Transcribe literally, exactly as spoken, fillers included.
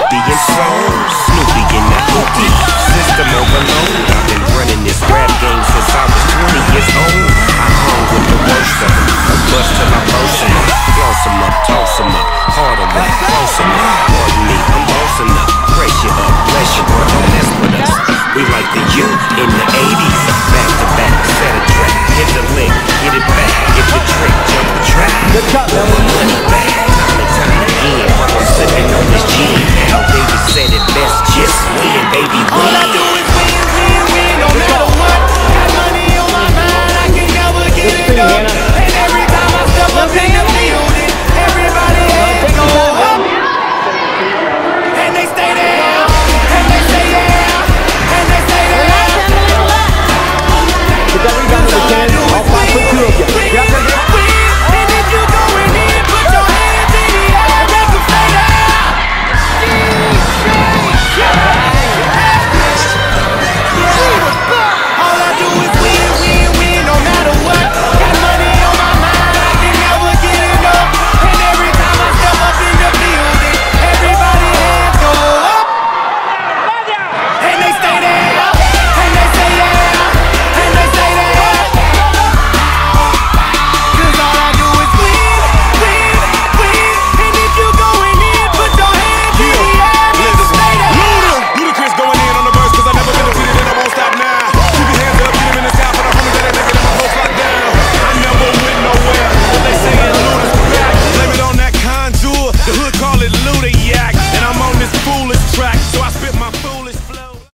being sold. Snoopy in the hookie, system overload. I've been running this rap game since I was twenty years old. I hung with the worst of them, bust till I burst them up, floss them up, toss them up, hard them up, close them up. Pardon me,